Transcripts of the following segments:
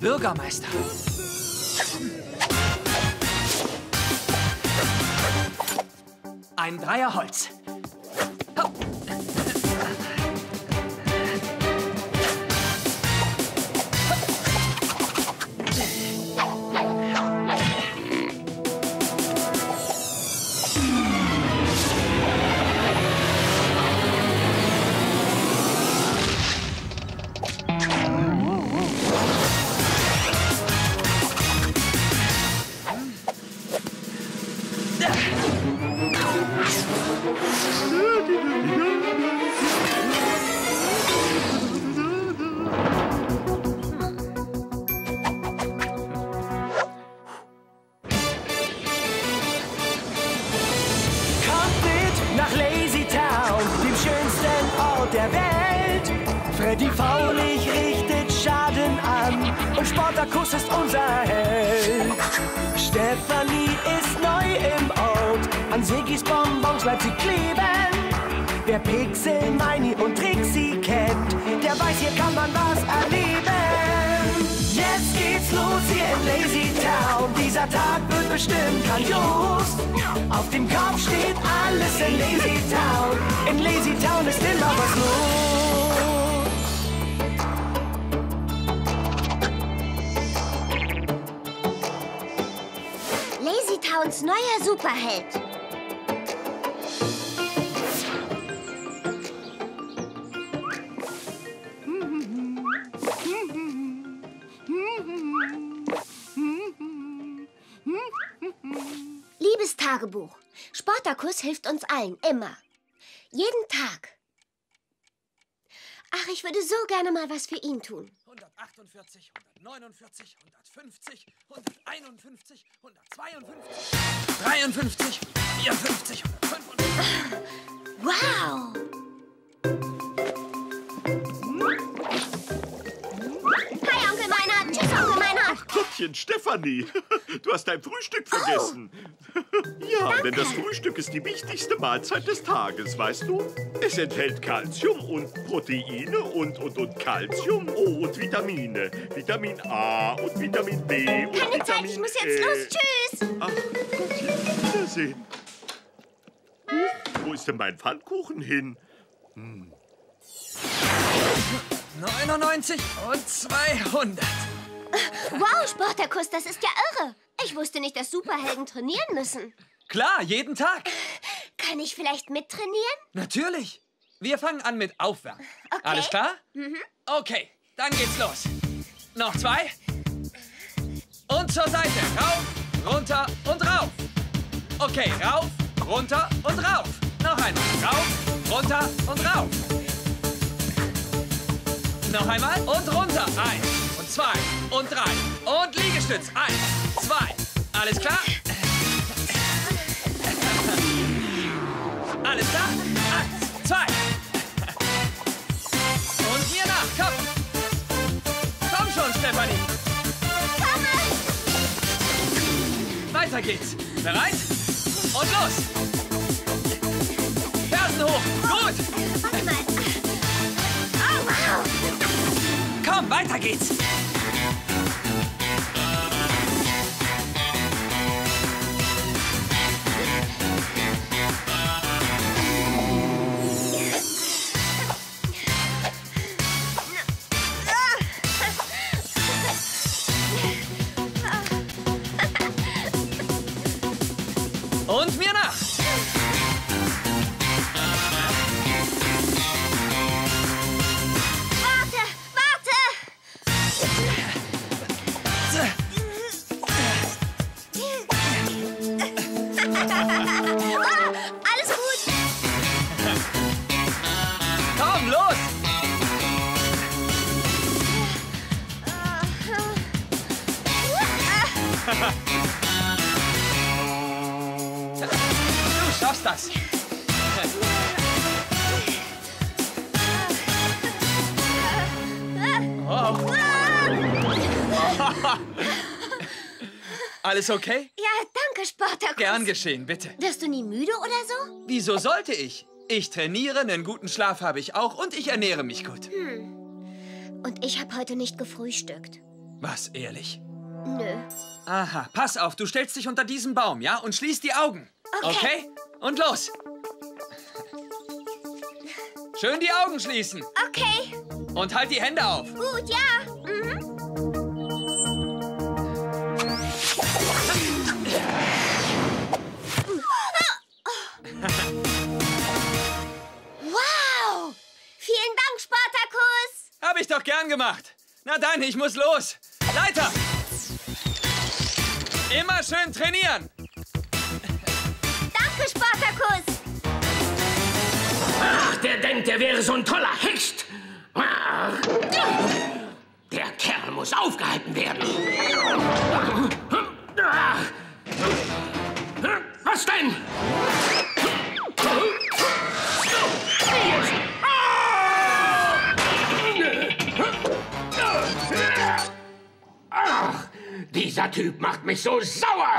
Bürgermeister. Ein Dreier Holz. Freddy Faulig richtet Schaden an und Spartacus ist unser Held. Stefanie ist neu im Ort, an Sigis Bonbons bleibt sie kleben. Wer Pixel, Meini und Trixie kennt, der weiß, hier kann man was erleben. Jetzt geht's los hier in Lazy Town, dieser Tag wird bestimmt grandios. Auf dem Kopf steht alles in Lazy Town, in Lazy Town ist immer was los. Lazy Towns neuer Superheld. Liebes Tagebuch, Spartacus hilft uns allen, immer. Jeden Tag. Ach, ich würde so gerne mal was für ihn tun. 148, 149, 150, 151, 152, 53, 54, 155. Wow! Hi, Onkel Meinhard. Tschüss, Onkel Meinhard. Ach Gottchen, Stefanie. Du hast dein Frühstück vergessen. Ja, Danke. denn das Frühstück ist die wichtigste Mahlzeit des Tages, weißt du? Es enthält Calcium und Proteine und Calcium, und Vitamine. Vitamin A und Vitamin B und Keine Vitamin Zeit, ich muss jetzt los. Tschüss. Ach Gottchen, Wiedersehen. Wo ist denn mein Pfannkuchen hin? 99 und 200. Wow, Spartacus, das ist ja irre. Ich wusste nicht, dass Superhelden trainieren müssen. Klar, jeden Tag. Kann ich vielleicht mittrainieren? Natürlich. Wir fangen an mit Aufwärmen. Okay. Alles klar? Okay, dann geht's los. Noch 2. Und zur Seite. Rauf, runter und rauf. Okay, rauf, runter und rauf. Noch einmal. Rauf, runter und rauf. Noch einmal und runter. 1 und 2 und 3. Und Liegestütz. 1, 2. Alles klar? Alles klar? 1, 2. Und mir nach. Komm. Komm schon, Stefanie. Weiter geht's. Bereit? Und los. Fersen hoch. Gut. Warte mal. Oh, wow. Komm, weiter geht's. Und mir nach. Warte, warte. Alles gut. Komm, los. Du schaffst das. Oh. Alles okay? Ja, danke, Spartacus. Gern geschehen, bitte. Wirst du nie müde oder so? Wieso sollte ich? Ich trainiere, einen guten Schlaf habe ich auch und ich ernähre mich gut. Und ich habe heute nicht gefrühstückt. Was, ehrlich? Nö. Aha, pass auf, du stellst dich unter diesen Baum, ja? Und schließt die Augen. Okay? Und los. Schön die Augen schließen. Okay. Und halt die Hände auf. Gut, ja. Wow! Vielen Dank, Spartacus. Hab ich doch gern gemacht. Na dann, ich muss los. Leiter! Immer schön trainieren. Danke, Spartacus. Ach, der denkt, der wäre so ein toller Hecht. Der Kerl muss aufgehalten werden. Was denn? Ach, dieser Typ macht mich so sauer.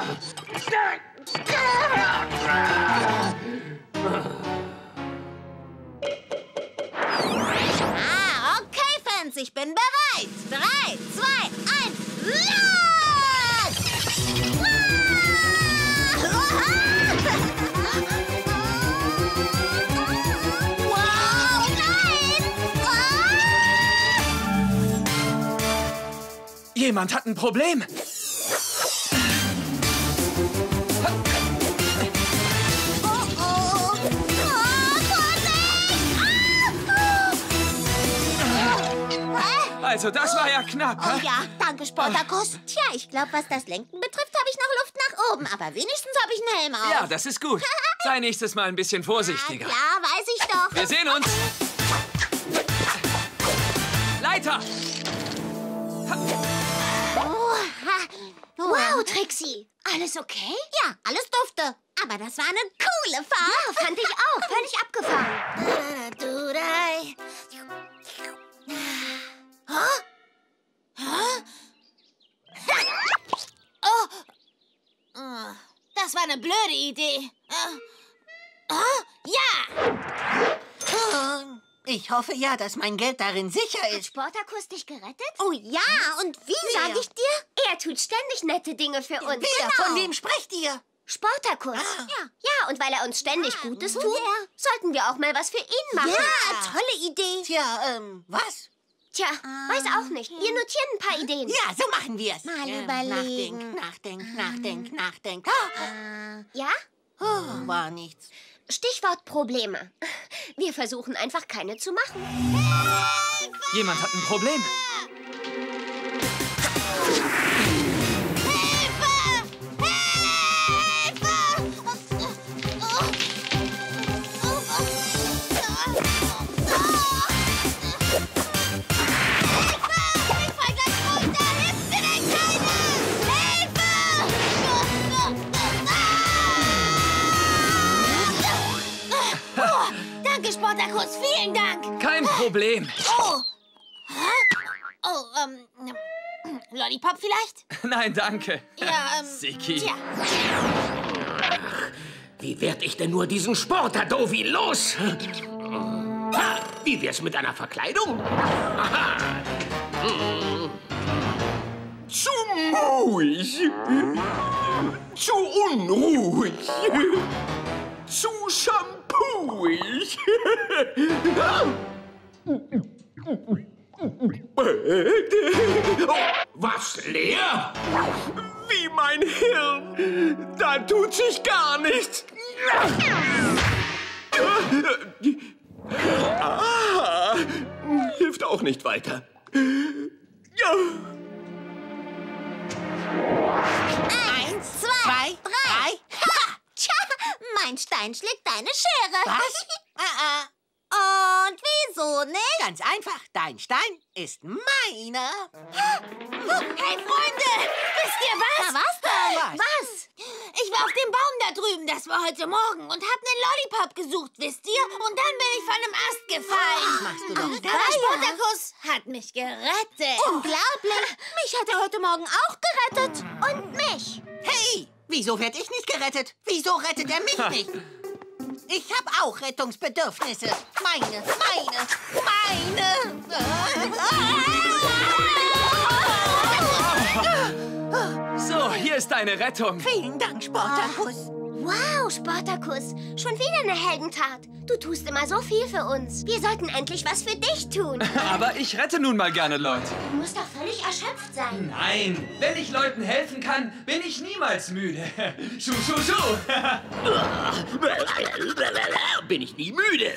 Okay, Fans, ich bin bereit. 3, 2, 1, los! Wow, nein! Jemand hat ein Problem. Also, das war ja knapp, Oh hä? ja, danke, Spartacus. Tja, ich glaube, was das Lenken betrifft, habe ich noch Luft nach oben. Aber wenigstens habe ich einen Helm auf. Ja, das ist gut. Sei nächstes Mal ein bisschen vorsichtiger. Klar, weiß ich doch. Wir sehen uns. Leiter! Wow, Trixie. Alles okay? Ja, alles dufte. Aber das war eine coole Fahrt. Ja, fand ich auch. Völlig abgefahren. Das war eine blöde Idee. Ja! Ich hoffe ja, dass mein Geld darin sicher Hat ist. Spartacus dich gerettet? Oh ja, und wie Wer? sage ich dir? Er tut ständig nette Dinge für uns. Wer? Von wem sprecht ihr? Spartacus. Ja, und weil er uns ständig Gutes tut, sollten wir auch mal was für ihn machen. Ja, tolle Idee. Tja, was? Tja, weiß auch nicht. Wir notieren ein paar Ideen. Ja, so machen wir es. Mal überlegen. Nachdenk. Ja? Oh, war nichts. Stichwort Probleme. Wir versuchen einfach keine zu machen. Jemand hat ein Problem. Danke, Spartacus, vielen Dank. Kein Problem. Lollipop vielleicht? Nein, danke. Ja, Siki. Tja. Wie werd ich denn nur diesen Sportadovi los? Ha, wie wär's mit einer Verkleidung? Aha. Zu ruhig. Zu unruhig. Zu shampooig. Was, leer? Wie mein Hirn. Da tut sich gar nichts. Ah, hilft auch nicht weiter. Ja. 1, 2, 3. Ha! Tja, mein Stein schlägt deine Schere. Was? Und wieso nicht? Ganz einfach. Dein Stein ist meiner. Hey, Freunde, wisst ihr was? Na, was denn? Was? Ich war auf dem Baum da drüben, das war heute Morgen, und hab einen Lollipop gesucht, wisst ihr? Und dann bin ich von einem Ast gefallen. Machst du doch Aber Spartacus hat mich gerettet. Unglaublich. Mich hat er heute Morgen auch gerettet. Und mich. Hey, wieso werd ich nicht gerettet? Wieso rettet er mich nicht? Ich habe auch Rettungsbedürfnisse. Meine. ist deine Rettung. Vielen Dank, Spartacus. Wow, Spartacus. Schon wieder eine Heldentat. Du tust immer so viel für uns. Wir sollten endlich was für dich tun. Aber ich rette nun mal gerne Leute. Du musst doch völlig erschöpft sein. Nein, wenn ich Leuten helfen kann, bin ich niemals müde. Schuh, schuh, schuh. Bin ich nie müde.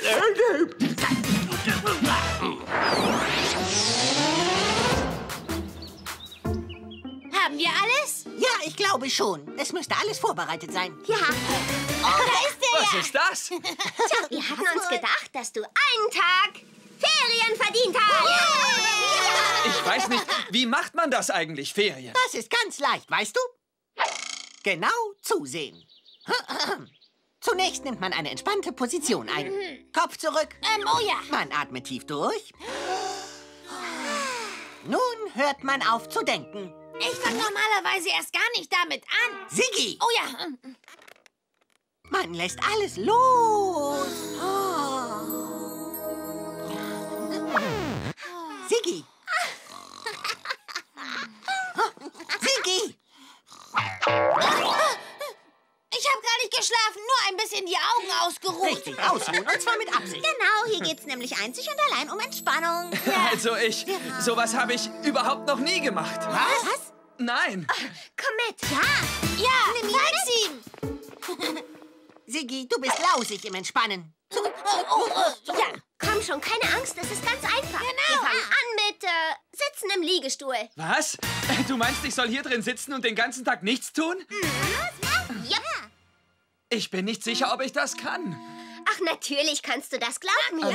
Haben wir alles? Ja, ich glaube schon. Es müsste alles vorbereitet sein. Ja. Oh, da ist der Was ja. ist das? Tja, wir hatten uns gedacht, dass du einen Tag Ferien verdient hast. Ich weiß nicht, wie macht man das eigentlich, Ferien? Das ist ganz leicht, weißt du? Genau zusehen. Zunächst nimmt man eine entspannte Position ein. Kopf zurück. Oh ja. Man atmet tief durch. Nun hört man auf zu denken. Ich fange normalerweise erst gar nicht damit an. Siggi, Oh ja. man lässt alles los. Siggi. Siggi. Ich habe gar nicht geschlafen, nur ein bisschen die Augen ausgeruht. Richtig, ausruhen. Und zwar mit Absicht. Genau, hier geht's nämlich einzig und allein um Entspannung. Also sowas habe ich überhaupt noch nie gemacht. Was? Nein. Komm mit. Ja, zeig's ihm. Siggi, du bist lausig im Entspannen. Ja. Komm schon, keine Angst, es ist ganz einfach. Wir fangen an mit Sitzen im Liegestuhl. Was? Du meinst, ich soll hier drin sitzen und den ganzen Tag nichts tun? Ja. Ich bin nicht sicher, ob ich das kann. Ach, natürlich kannst du das, glaub mir.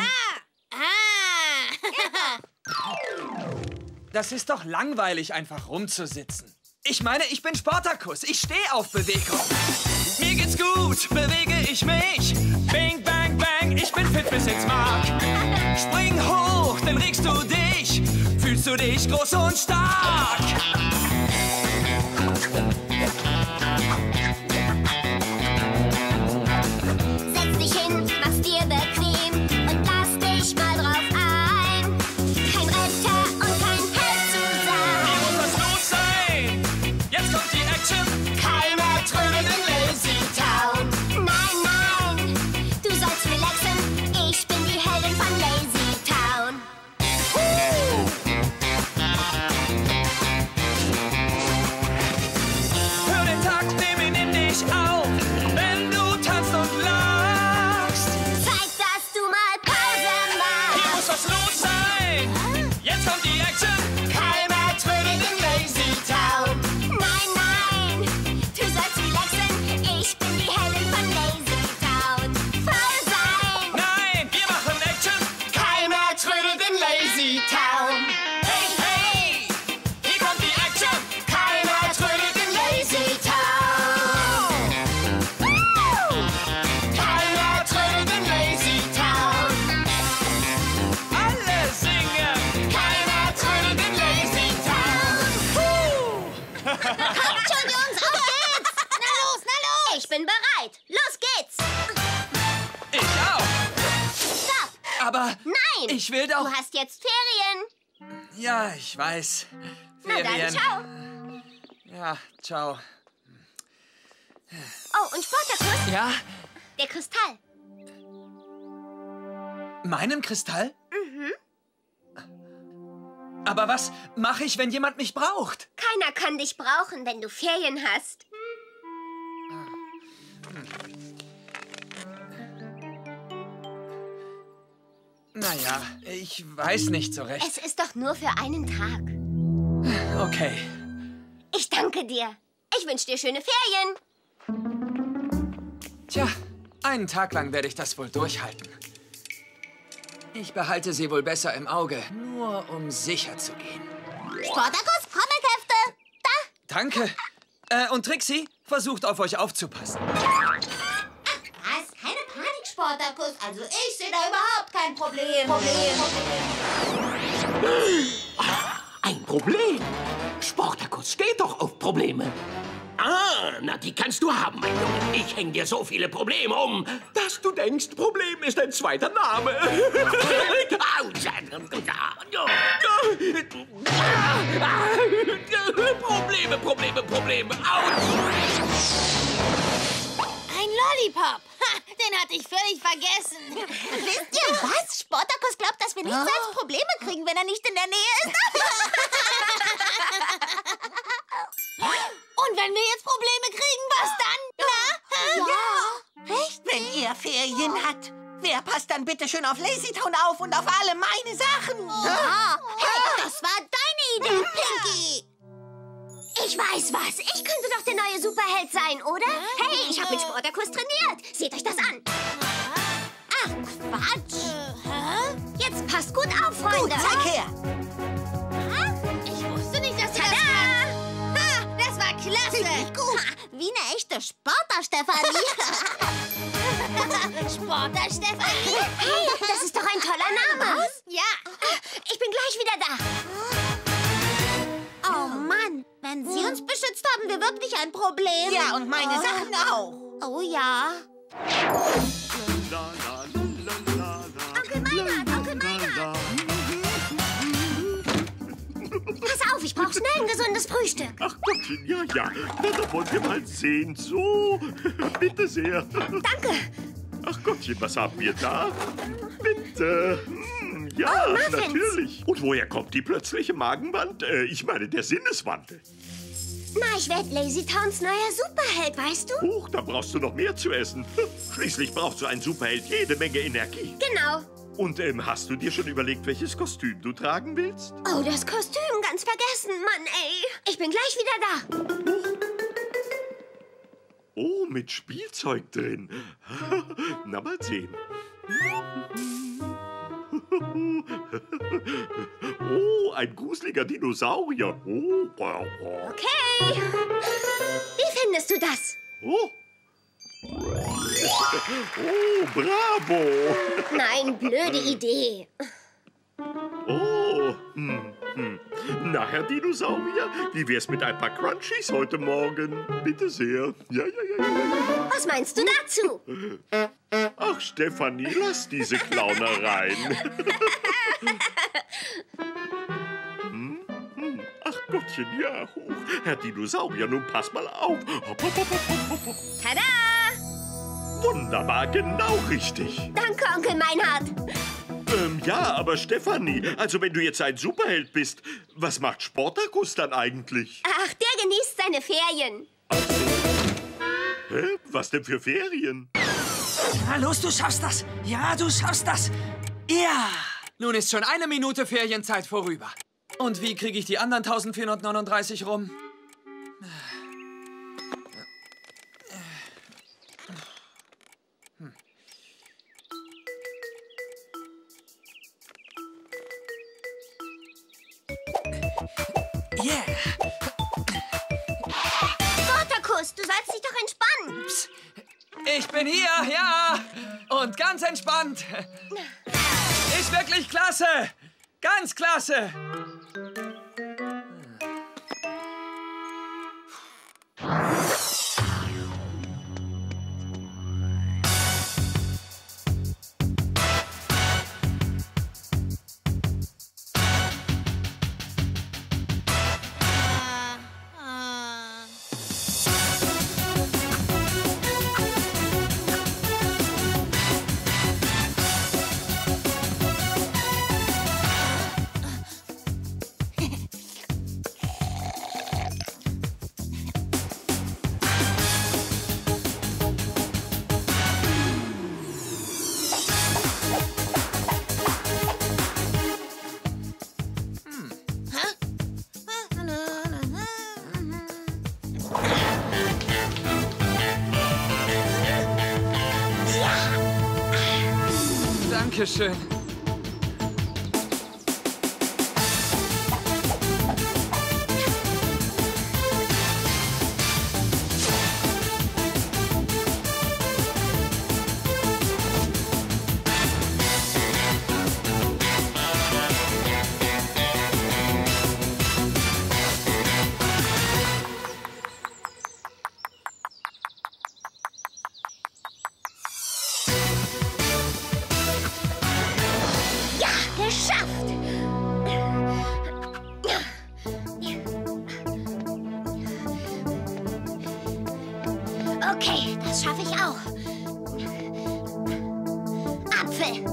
Das ist doch langweilig, einfach rumzusitzen. Ich meine, ich bin Spartacus. Ich stehe auf Bewegung. Mir geht's gut, bewege ich mich. Bing, bang, bang, ich bin fit bis ins Mark. Spring hoch, dann regst du dich. Fühlst du dich groß und stark. Setz dich hin, mach's dir bequem und lass dich mal drauf ein. Kein Retter und kein Held zu sein. Hier muss was los sein. Jetzt kommt die Action. Keiner trödelt in Lazy Town. Nein, nein, du sollst relaxen. Ich bin die Heldin von Lazy Town. Hör den Takt, nimm dich auf. Wenn du tanzt und lachst. Zeig, dass du mal Pause Hier machst. muss was los sein. Jetzt kommt die Action. Keiner trödelt in Lazy Town. Nein, nein, du sollst relaxen. Ich bin die Heldin von Lazy Town. Faul sein. Nein, wir machen Action. Keiner trödelt in Lazy Town. Hey, hey, hier kommt die Action. Keiner trödelt in Lazy Town. Keiner trödelt in Lazy Town. Alle singen. Keiner trödelt in Lazy Town. Kommt schon, Jungs, auf geht's! Na los, na los. Ich bin bereit. Los geht's. Ich auch. Stopp. Aber Nein. ich will doch... Du hast jetzt Ferien. Ja, ich weiß. Na dann, ciao. Ja, ciao. Oh, und Spartacus, Ja, der Kristall. meinen Kristall? Aber was mache ich, wenn jemand mich braucht? Keiner kann dich brauchen, wenn du Ferien hast. Naja, ich weiß nicht so recht. Es ist doch nur für einen Tag. Okay. Ich danke dir. Ich wünsche dir schöne Ferien. Tja, einen Tag lang werde ich das wohl durchhalten. Ich behalte sie wohl besser im Auge, nur um sicher zu gehen. Spartacus, Comichefte. Da. Danke. Und Trixie, versucht auf euch aufzupassen. Was? Keine Panik, Spartacus. Also ich sehe da überhaupt kein Problem. Ein Problem? Spartacus steht doch auf Probleme. Na, die kannst du haben, mein Junge. Ich häng dir so viele Probleme um, dass du denkst, Problem ist ein zweiter Name. Probleme. Ein Lollipop. Ha, den hatte ich völlig vergessen. Wisst ihr was? Sportacus glaubt, dass wir nicht selbst Probleme kriegen, wenn er nicht in der Nähe ist. Und wenn wir jetzt Probleme kriegen, was dann? Na? Ja. Recht, wenn er Ferien hat. Wer passt dann bitte schön auf Lazytown auf und auf alle meine Sachen? Hey, das war deine Idee, Pinky. Ich weiß was. Ich könnte doch der neue Superheld sein, oder? Hey, ich habe mit Sportacus trainiert. Seht euch das an. Ach, Quatsch. Jetzt passt gut auf, Freunde. Gut, zeig her. Ich wusste nicht, dass du das kannst. Ha, das war klasse. Ziemlich gut. Wie eine echte Sportler, Stefanie. Sportler, Stefanie. Hey, das ist doch ein toller Name. Was? Ja. Ich bin gleich wieder da. Oh Mann, wenn Sie uns beschützt haben, wir wirklich ein Problem. Ja, und meine Sachen auch. Oh ja. Onkel Meinhard. Pass auf, ich brauche schnell ein gesundes Frühstück. Ach Gottchen, ja. Na, da wollen wir mal sehen. So, bitte sehr. Danke. Ach Gottchen, was haben wir da? Bitte. Ja, Muffins. natürlich. Und woher kommt die plötzliche Magenwand? Ich meine, der Sinneswandel. Na, ich werde Lazytowns neuer Superheld, weißt du? Huch, da brauchst du noch mehr zu essen. Schließlich braucht so ein Superheld jede Menge Energie. Genau. Und hast du dir schon überlegt, welches Kostüm du tragen willst? Oh, das Kostüm, ganz vergessen, Mann, ey. Ich bin gleich wieder da. Oh, mit Spielzeug drin. Na, mal sehen. Oh, ein gruseliger Dinosaurier. Oh. Okay. Wie findest du das? Oh. Oh, bravo. Nein, blöde Idee. Oh. Na, Herr Dinosaurier, wie wär's mit ein paar Crunchies heute Morgen? Bitte sehr. Ja. Was meinst du dazu? Ach, Stefanie, lass diese Clownereien. Ach Gottchen, ja. Herr Dinosaurier, nun pass mal auf. Hopp. Tada! Wunderbar, genau richtig. Danke, Onkel Meinhard. Ja, aber Stefanie, also wenn du jetzt ein Superheld bist, was macht Sportacus dann eigentlich? Ach, der genießt seine Ferien. Hä? Was denn für Ferien? Na los, du schaffst das. Ja, du schaffst das. Ja. Nun ist schon 1 Minute Ferienzeit vorüber. Und wie kriege ich die anderen 1439 rum? Yeah. Sportacus, du sollst dich doch entspannen. Psst. Ich bin hier, ja. Und ganz entspannt. Ist wirklich klasse. Ganz klasse. Dankeschön. Schaufel.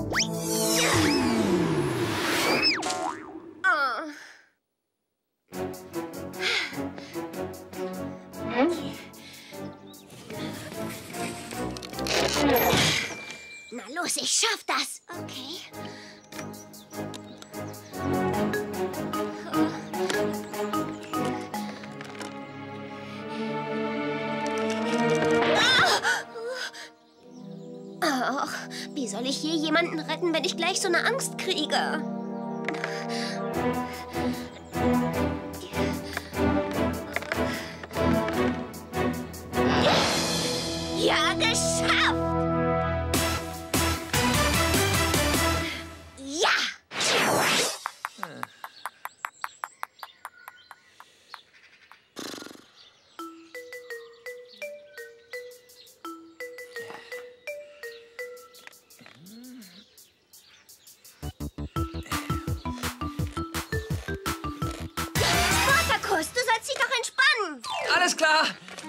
Oh. Na los, ich schaff das. Okay. Ach, wie soll ich je jemanden retten, wenn ich gleich so eine Angst kriege? Ja, geschafft! Ja! Spartacus, du sollst dich doch entspannen. Alles klar.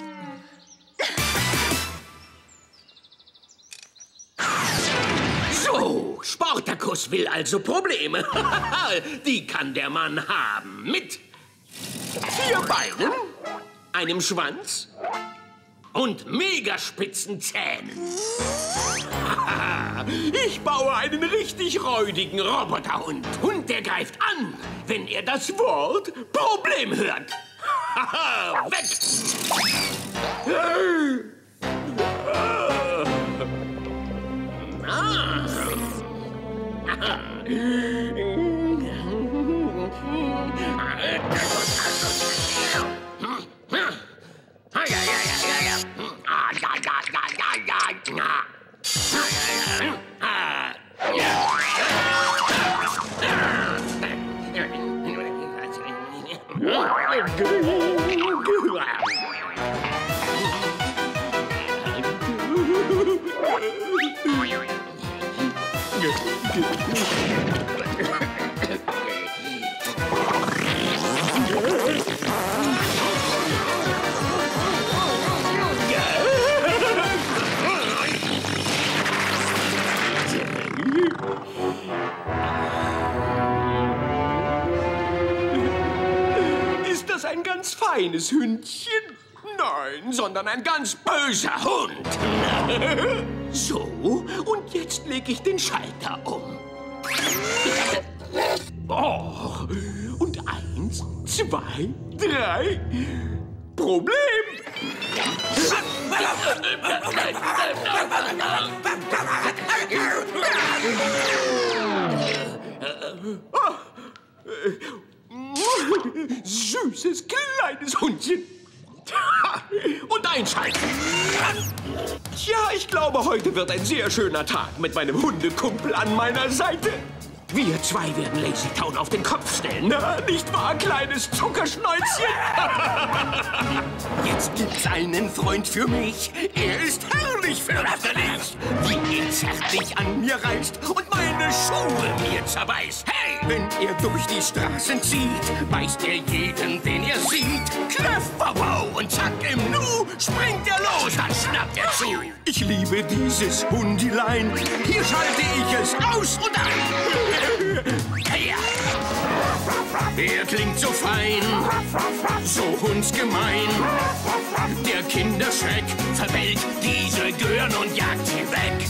So, Spartacus will also Probleme. Die kann der Mann haben. Mit 4 Beinen, einem Schwanz und megaspitzen Zähnen. Ich baue einen richtig räudigen Roboterhund. Und der greift an, wenn er das Wort Problem hört. Weg! Ist das ein ganz feines Hündchen? Nein, sondern ein ganz böser Hund. So, und jetzt lege ich den Schalter um. Oh, und 1, 2, 3. Problem! Süßes, kleines Hundchen. Und einschalten. Tja, ich glaube, heute wird ein sehr schöner Tag mit meinem Hundekumpel an meiner Seite. Wir zwei werden Lazy Town auf den Kopf stellen. Na, nicht wahr, kleines Zuckerschnäuzchen? Jetzt gibt's einen Freund für mich. Er ist herrlich fürchterlich. Wie er zärtlich an mir reißt und meine Schuhe mir zerbeißt. Hey! Wenn er durch die Straßen zieht, beißt er jeden, den er sieht. Kläff, wow, wow, und zack, im Nu springt er los, dann schnappt er zu. Ich liebe dieses Hundilein. Hier schalte ich es aus und ein. Ja. Er klingt so fein, so hundsgemein. Der Kinderschreck verbellt diese Gören und jagt sie weg.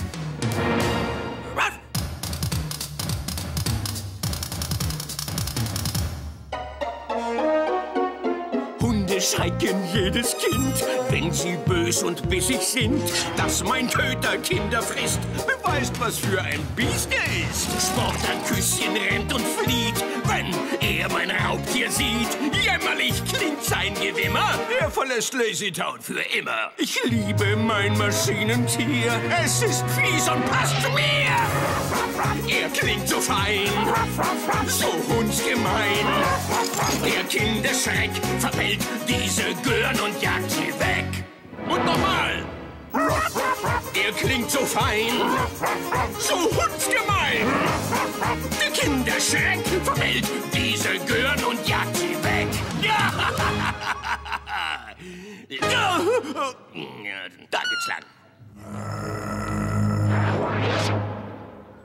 Hunde schrecken jedes Kind, wenn sie bös und bissig sind. Dass mein Köter Kinder frisst, beweist, was für ein Biest er ist. Sporterküsschen rennt und flieht, wenn er mein Raubtier sieht. Jämmerlich klingt sein Gewimmer, er verlässt Lazy Town für immer. Ich liebe mein Maschinentier, es ist fies und passt zu mir. Er klingt so fein, so hundsgemein. Der Kinderschreck verfällt diese Gören und jagt sie weg. Und nochmal. Er klingt so fein, so hundsgemein. Der Kinderschreck verfällt diese Gören und jagt sie weg. Ja, da geht's lang.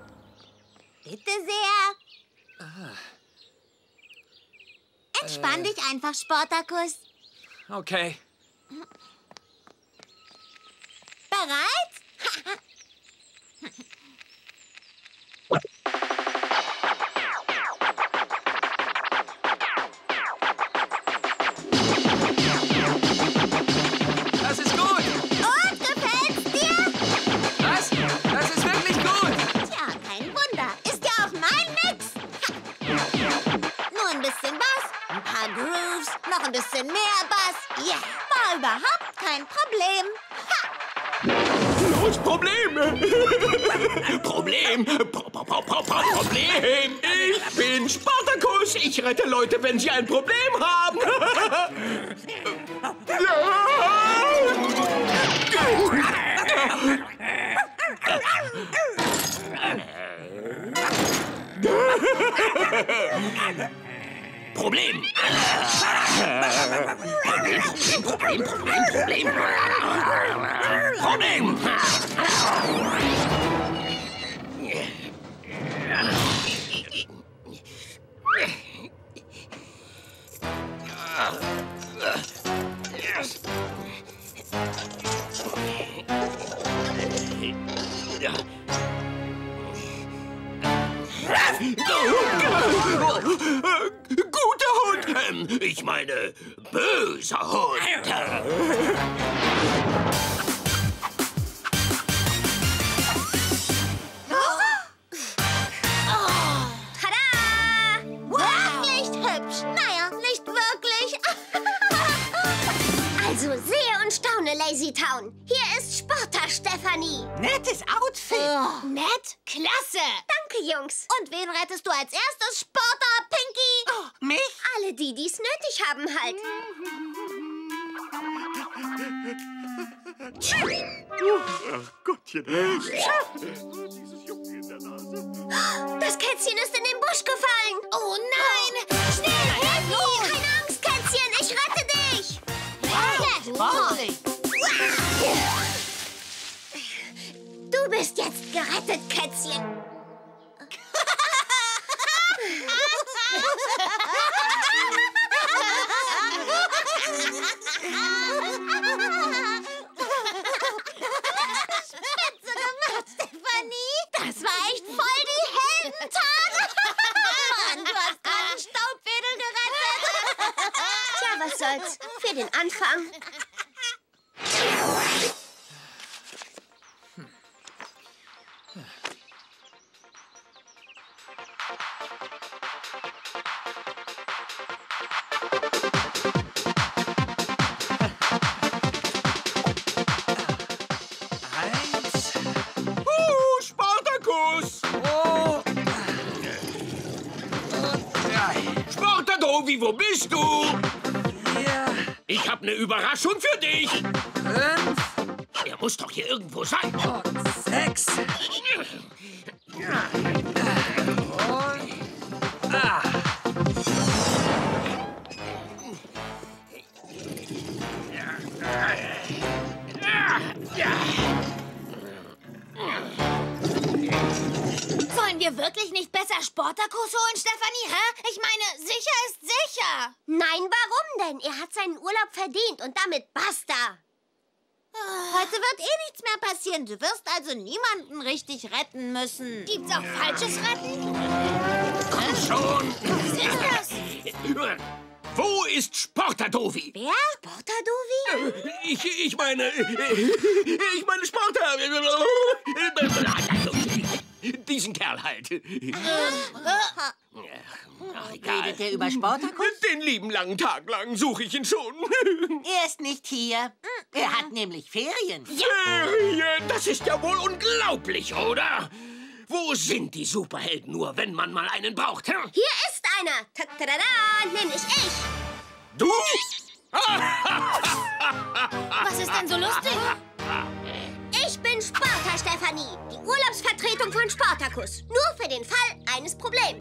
Entspann dich einfach, Sportacus. Okay. Bereit? Das ist gut. Und, gefällt's dir? Was? Das ist wirklich gut. Tja, kein Wunder. Ist ja auch mein Mix. Nur ein bisschen Bass, ein paar Grooves, noch ein bisschen mehr Bass. Ja, war überhaupt kein Problem. Los, Probleme! Problem! Problem! Ich bin Spartacus! Ich rette Leute, wenn sie ein Problem haben! Problem! Problem! Guter Hund! Ich meine, böser Hund! Tada! Wirklich hübsch. Naja, nicht wirklich. Also sehe und staune, Lazy Town. Hier ist Sporter Stefanie. Nettes Outfit. Nett? Klasse! Danke, Jungs. Und wen rettest du als erstes, Sporter Pinky? Oh, mich? Alle die, die's nötig haben halt. Ach Gottchen. Dieses Jucken in der Nase. Das Kätzchen ist in den Busch gefallen. Oh nein! Schnell, Happy! Keine Angst, Kätzchen, ich rette dich. Ordentlich. Du bist jetzt gerettet, Kätzchen. Spitze gemacht, Stefanie. Das war echt voll die Heldentat. Mann, du hast gerade einen Staubwedel gerettet. Tja, was soll's. Für den Anfang. Spartacus! Oh. Sportadovi, wo bist du? Ja. Ich habe eine Überraschung für dich. 5 Er muss doch hier irgendwo sein. und 6. Sollen wir wirklich nicht besser Sportacus holen, Stefanie, hä? Ich meine, sicher ist sicher. Nein, warum denn? Er hat seinen Urlaub verdient und damit basta. Heute wird eh nichts mehr passieren. Du wirst also niemanden richtig retten müssen. Gibt's auch falsches Retten? Komm schon. Was ist das? Wo ist Sportadovi? Wer? Sportadovi? Ich meine Sporta. Diesen Kerl halt. Ach, egal. Redet er über Sportacus? Den lieben langen Tag lang suche ich ihn schon. Er ist nicht hier. Er hat nämlich Ferien. Ferien, das ist ja wohl unglaublich, oder? Wo sind die Superhelden nur, wenn man mal einen braucht? Hm? Hier ist einer. Ta-ta-da-da, nämlich ich. Du? Was ist denn so lustig? Ich bin Sporta Stefanie, die Urlaubsvertretung von Sportacus. Nur für den Fall eines Problems.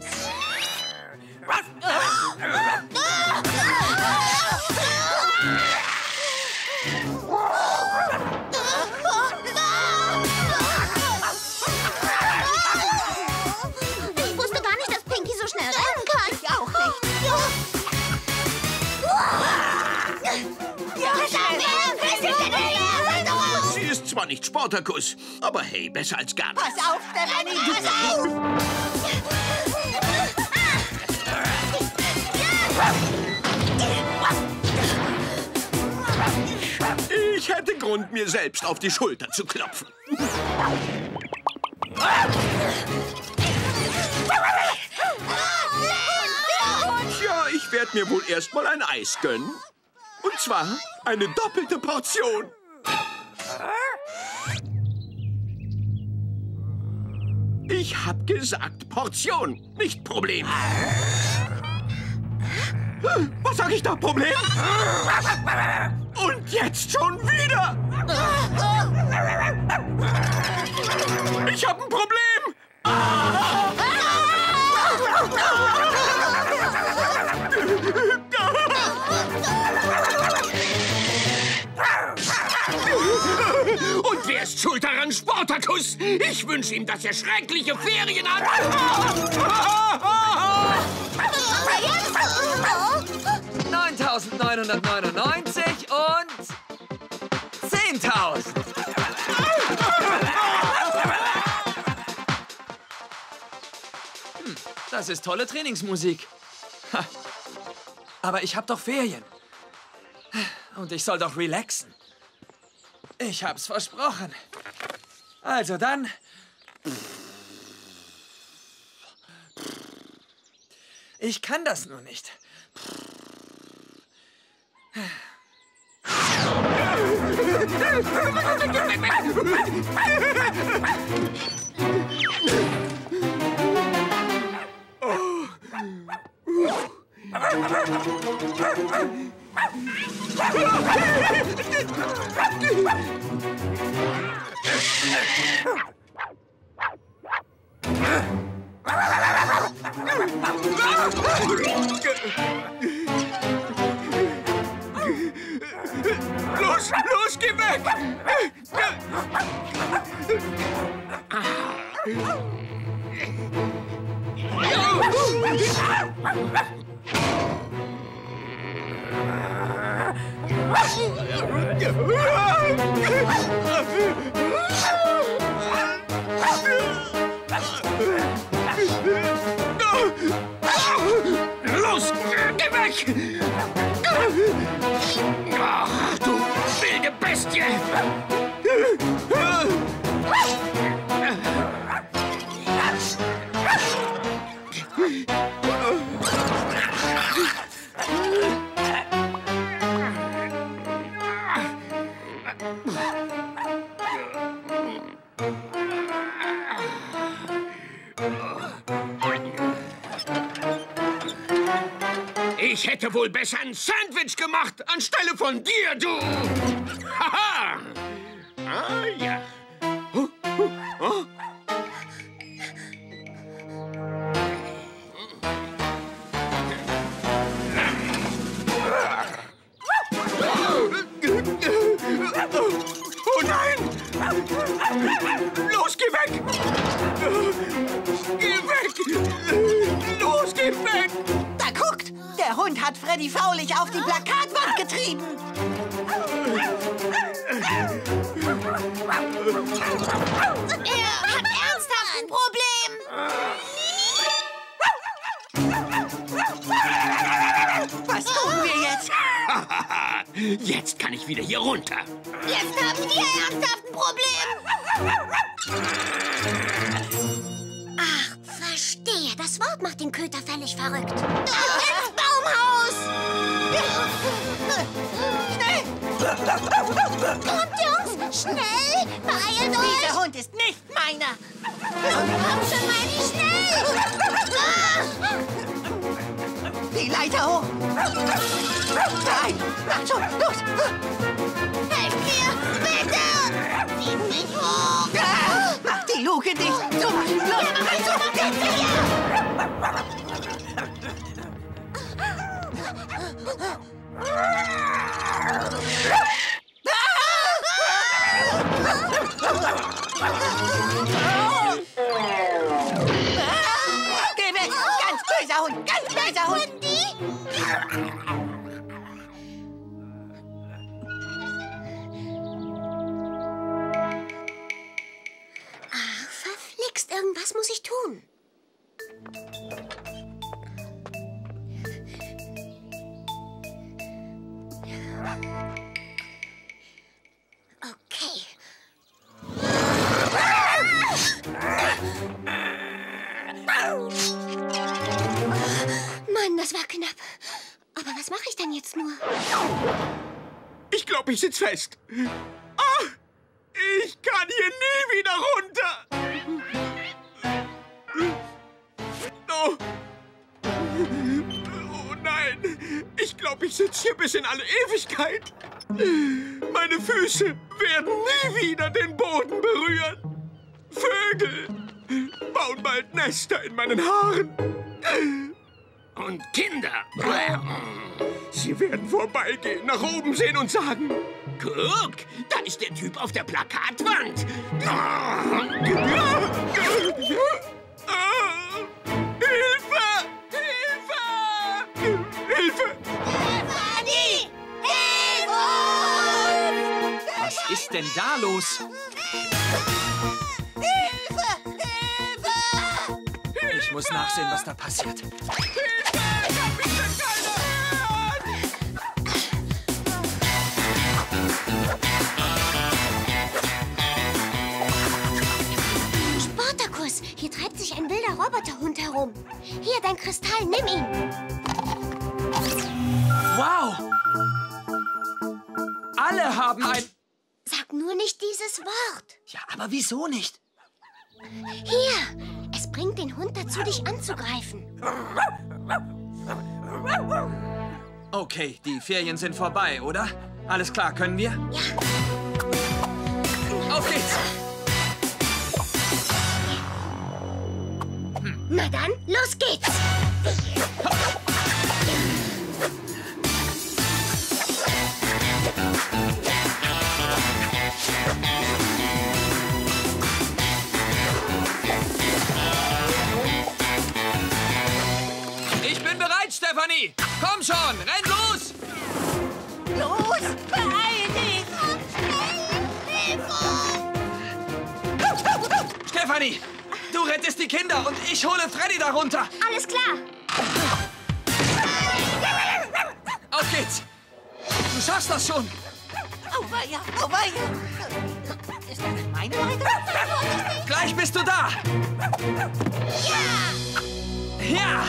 Ich wusste gar nicht, dass Pinky so schnell rennen kann. Ich auch nicht. nicht Sportacus. Aber hey, besser als gar nichts. Pass auf, Stefanie, pass auf! Ich hätte Grund, mir selbst auf die Schulter zu klopfen. Tja, ich werde mir wohl erstmal ein Eis gönnen. Und zwar eine doppelte Portion. Ich hab gesagt Portion, nicht Problem. Was sag ich da, Problem? Und jetzt schon wieder! Ich hab ein Problem! Und wer ist schuld daran, Sportacus? Ich wünsche ihm, dass er schreckliche Ferien hat. 9.999 und 10.000. Das ist tolle Trainingsmusik. Ha. Aber ich hab doch Ferien. Und ich soll doch relaxen. Ich hab's versprochen. Also dann... Ich kann das nur nicht. Los, los, geh weg! Los, geh weg! Ach, du wilde Bestie! Ich hätte wohl besser ein Sandwich gemacht, anstelle von dir, du! Haha! Ah, ja. Oh nein! Los, geh weg! Geh weg! Los, geh weg! Da guckt! Der Hund hat Freddy faulig auf die Plakatwand getrieben. Er hat ernsthaft ein Problem. Was tun wir jetzt? Jetzt kann ich wieder hier runter. Jetzt haben wir ernsthaft ein Problem. Ach, verstehe. Das Wort macht den Köter völlig verrückt. Ins Baumhaus. Schnell! Kommt, Jungs, schnell. Beeilt euch. Dieser Hund ist nicht meiner. Komm schon, Manni, schnell. Die Leiter hoch. Nein, mach schon, los. Helft mir, bitte. Zieht mich hoch. Mach die Luke dicht. So, los. Geh weg, ganz böser Hund, ganz böser Hund. sagst, irgendwas muss ich tun. Okay. Mann, das war knapp. Aber was mache ich denn jetzt nur? Ich glaube, ich sitze fest. Ah, ich kann hier nie wieder runter. Oh. Oh nein, ich glaube, ich sitze hier bis in alle Ewigkeit. Meine Füße werden nie wieder den Boden berühren. Vögel bauen bald Nester in meinen Haaren. Und Kinder, sie werden vorbeigehen, nach oben sehen und sagen, guck, da ist der Typ auf der Plakatwand. Hilfe! Hilfe! Hilfe! Stefanie! Hilf uns! Was ist denn da los? Hilfe! Hilfe! Ich muss nachsehen, was da passiert. Sportacus, hier treibt sich ein wilder Roboterhund herum. Hier, dein Kristall, nimm ihn. Wow! Alle haben ein... Sag nur nicht dieses Wort. Ja, aber wieso nicht? Hier, es bringt den Hund dazu, dich anzugreifen. Okay, die Ferien sind vorbei, oder? Alles klar, können wir? Ja. Auf geht's! Na dann, los geht's. Ich bin bereit, Stefanie! Komm schon, renn los! Los, beeil dich! Stefanie, du rettest die Kinder und ich hole Freddy darunter. Alles klar. Auf geht's! Du schaffst das schon! Auweia, auweia. Ist das meine Leiter? Gleich bist du da! Ja!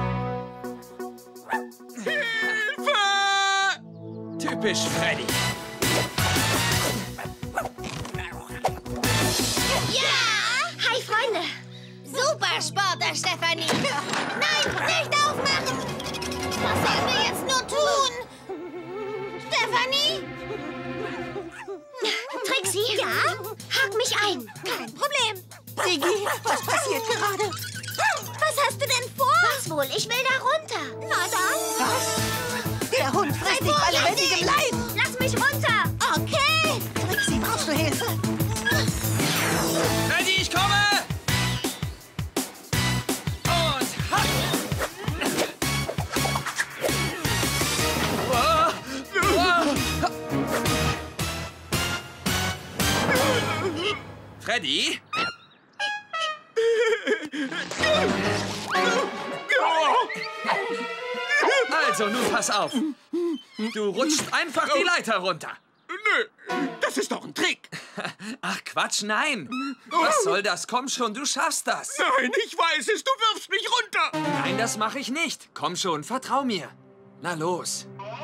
Hilfe! Typisch Freddy. Hi, Freunde. Super Sportler, Stefanie! Nein, nicht aufmachen! Was sollen wir jetzt nur tun? Stefanie? Trixie? Ja? Hak mich ein. Kein Problem. Siggi, was passiert gerade? Was hast du denn vor? Was wohl? Ich will da runter. Na dann. Was? Der Hund frisst dich bei lebendigem Leib. Lass mich runter. Okay. Trixie, brauchst du Hilfe? Freddy, ich komme! Und hopp! Wow. Wow. Freddy? Also, nun pass auf. Du rutschst einfach die Leiter runter. Nö, das ist doch ein Trick. Ach, Quatsch, nein. Was soll das? Komm schon, du schaffst das. Nein, ich weiß es, du wirfst mich runter. Nein, das mache ich nicht. Komm schon, vertrau mir. Na los.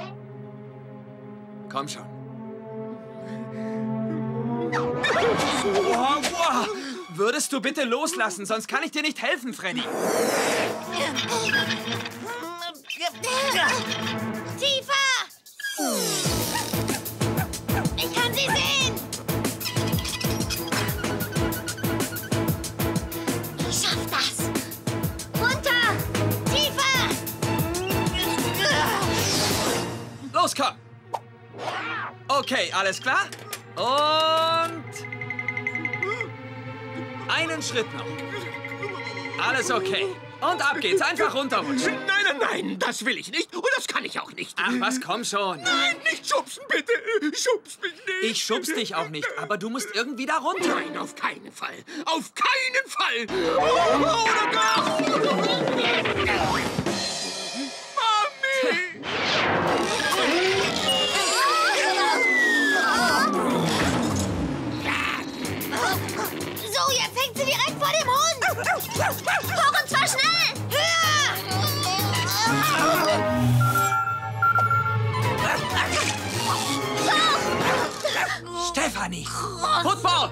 Komm schon. Wow, wow. Würdest du bitte loslassen, sonst kann ich dir nicht helfen, Freddy. Tiefer! Ich kann sie sehen! Ich schaff das. Runter. Tiefer! Los, komm. Okay, alles klar? Und... einen Schritt noch. Alles okay. Und ab geht's. Einfach runterrutschen. Nein, nein, nein, das will ich nicht. Und das kann ich auch nicht. Ach was, komm schon. Nein, nicht schubsen, bitte. Schubst mich nicht. Ich schubs dich auch nicht, aber du musst irgendwie da runter. Nein, auf keinen Fall. Auf keinen Fall. Oder doch? Mami! So, jetzt hängt sie direkt vor dem Hund. Hoch und zwar schnell! Stefanie! Football!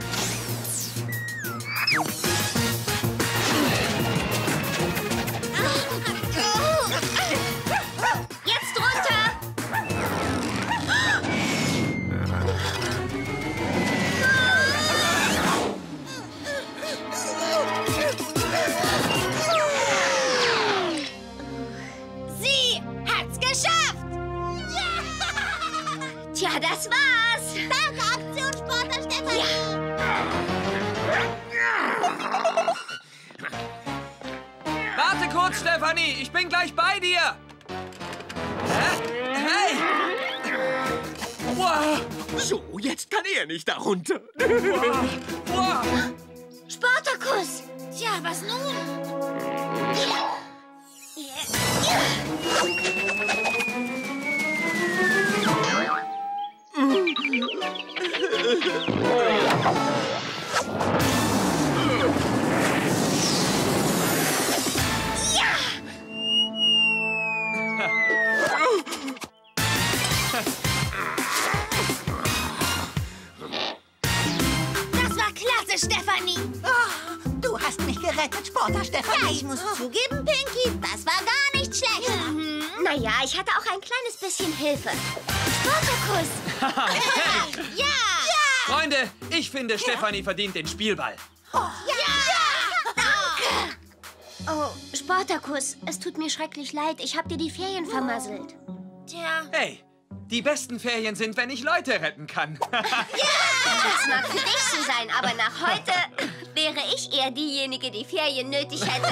Jetzt runter! Sie hat's geschafft. Tja, das war's. Danke, Aktionssportler Stefanie. Warte kurz, Stefanie! Ich bin gleich bei dir! Hä? Hey! Wow! So, jetzt kann er nicht darunter. Wow! Spartacus. Tja, was nun? Das war klasse, Stefanie. Oh, du hast mich gerettet, Sportler Stefanie. Ja, ich muss zugeben, Pinky, das war gar nicht schlecht. Naja, ich hatte auch ein kleines bisschen Hilfe. Spartacus! Ja! Freunde, ich finde, Stefanie verdient den Spielball. Oh, Spartacus, es tut mir schrecklich leid. Ich habe dir die Ferien vermasselt. Tja. Hey, die besten Ferien sind, wenn ich Leute retten kann. Das mag für dich so sein, aber nach heute wäre ich eher diejenige, die Ferien nötig hätte.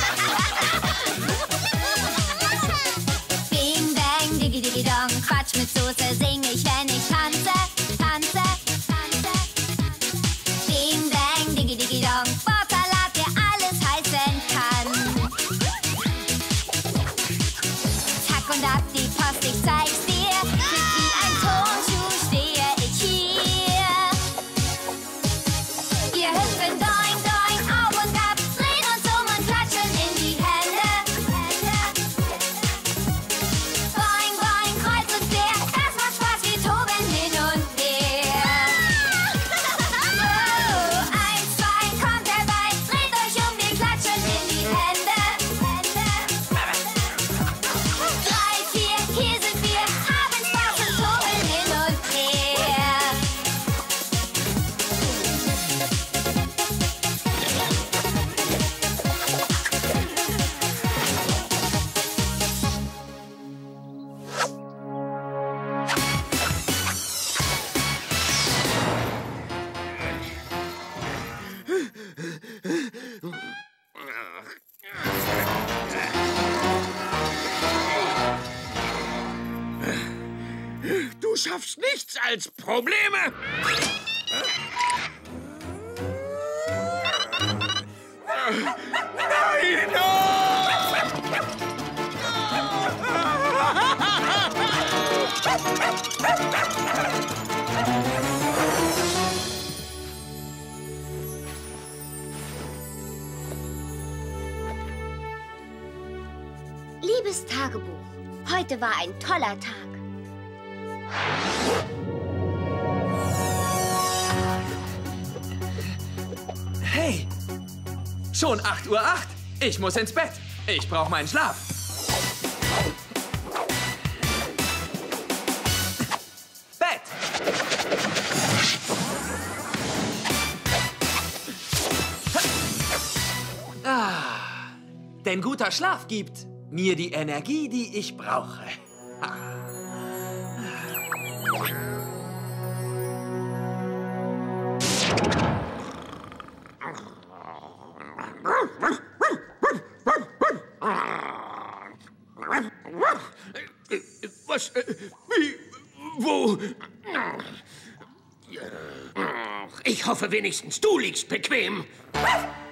Bing, bang, diggi, diggi, dong. Quatsch mit Soße sing ich, wenn ich tanze, tanze, tanze. Bing, bang, diggi, diggi, dong. Sportsalat, der alles heißen kann. Zack und ab die Post, ich zeig's dir. Quick wie ein Turnschuh stehe ich hier. Wir hüpfen doing, doing, auf und ab, drehen uns um und klatschen in die Hände. Boing, boing, kreuz und quer, das macht Spaß, wir toben hin und her. Oh, 1, 2, kommt herbei, dreht euch um, wir klatschen in die Hände. 3, 4, hier sind wir, haben Spaß und toben hin und her. Du schaffst nichts als Probleme. Nein! Liebes Tagebuch, heute war ein toller Tag. Hey! Schon 8:08 Uhr. Ich muss ins Bett. Ich brauche meinen Schlaf. Bett! Denn guter Schlaf gibt mir die Energie, die ich brauche. hoffe wenigstens, du liegst bequem.